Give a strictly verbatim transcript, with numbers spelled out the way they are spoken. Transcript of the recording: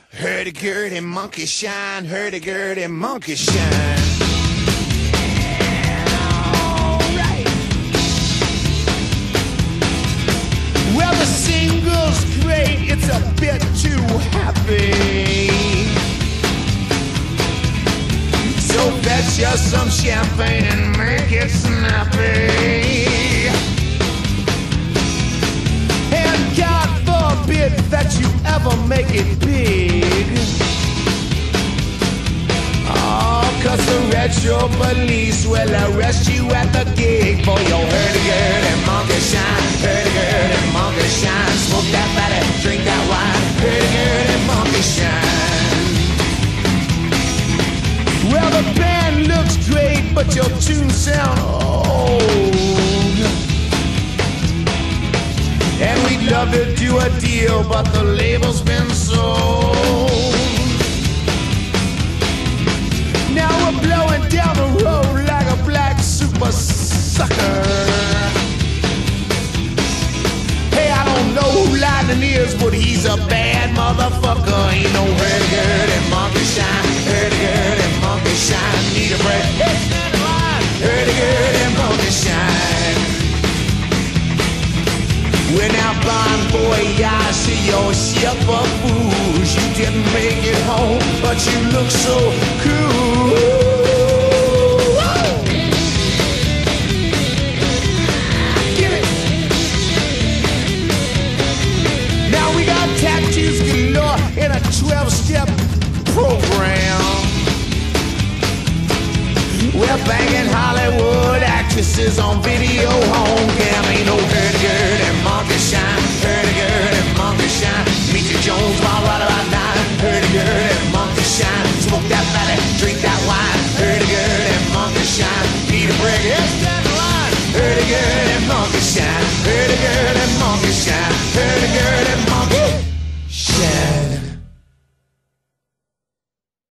Hurdy-gurdy monkey shine, hurdy-gurdy monkey shine. Alright. Well, the single's great, it's a bit too happy. So fetch us some champagne and make it snappy. And God forbid that you ever make it big. Oh, cause the retro police will arrest you at the gig for your hurdy-gurdy monkey shine, hurdy-gurdy monkey shine. Smoke that fatty, drink that wine, hurdy-gurdy monkey shine. Well, the band looks great, but your tunes sound old. And we'd love to do a deal, but the label's been sold. Now we're blowing down the road like a black super sucker. Hey, I don't know who Lightning is, but he's a bad motherfucker. Ain't no hurdy-gurdy monkey shine, hurdy-gurdy monkey shine. Need a break, hey, stand in line, hurdy-gurdy monkey shine. When our blind boy, I see your ship of fools. You didn't make it home, but you look so cool. Get it. Now we got tattoos galore in a twelve-step program. We're banging Hollywood actresses on video home cam. Ain't no hurdy-gurdy monkey shine, hurdy-gurdy monkey shine. Meet your Jones while right about nine, hurdy-gurdy monkey shine. Smoke that fatty, drink that wine, hurdy-gurdy monkey shine. Need a break, yeah, stand in line, hurdy-gurdy monkey shine, hurdy-gurdy monkey shine, hurdy